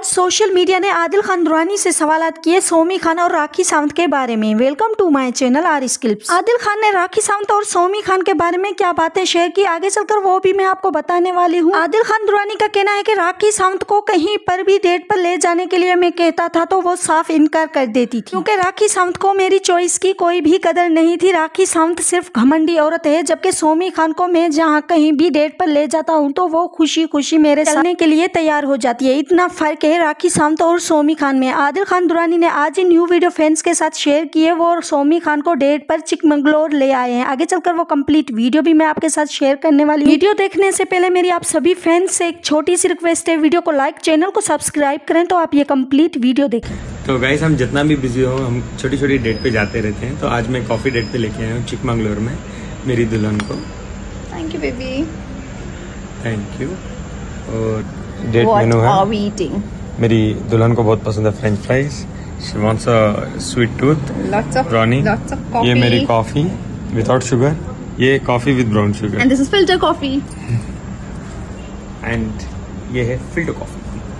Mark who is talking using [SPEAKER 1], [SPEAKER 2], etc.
[SPEAKER 1] Social media ने आदिल खान दुरानी से सवालात किए सोमी खान और राखी सावंत के बारे में। Welcome to my channel Aris clips. Adil Khan ने राखी सावंत और सोमी खान के बारे में क्या बातें शेयर की, आगे चलकर वो भी मैं आपको बताने वाली हूँ। आदिल खान दुरानी का कहना है कि राखी सावंत को कहीं पर भी डेट पर ले जाने के लिए मैं कहता था तो वो साफ इनकार कर देती थी, क्योंकि राखी सावंत को मेरी चॉइस की कोई भी कदर नहीं थी। राखी सावंत सिर्फ घमंडी औरत है, जबकि सोमी खान को मैं जहाँ कहीं भी डेट पर ले जाता हूँ तो वो खुशी खुशी मेरे चलने के लिए तैयार हो जाती है। इतना फर्क है राखी सावंत और सोमी खान में। आदिल खान दुरानी ने आज ही न्यू वीडियो फैंस के साथ शेयर की है। वो सोमी खान को डेट पर चिकमंगलौर ले आए हैं। आगे चलकर वो कंप्लीट वीडियो भी मैं आपके साथ शेयर करने वाली हूँ। वीडियो देखने से पहले मेरी आप सभी फैंस से एक छोटी सी रिक्वेस्ट है, वीडियो को लाइक, चैनल को सब्सक्राइब करें तो आप ये कंप्लीट वीडियो देखें।
[SPEAKER 2] तो गाइस, हम जितना भी बिजी हो हम छोटी छोटी डेट पे जाते रहते हैं। तो आज मैं कॉफी डेट पे लेके आया हूँ चिकमंगलौर में मेरी दुल्हन को।
[SPEAKER 3] Thank you baby.
[SPEAKER 2] Thank you. और डेट मेनू है, मेरी दुल्हन को बहुत पसंद है french fries, she wants a sweet tooth, brownie. ये मेरी कॉफी विदाउट शुगर, ये coffee with brown sugar,
[SPEAKER 3] and this is filter coffee,
[SPEAKER 2] and ये है फिल्टर कॉफी।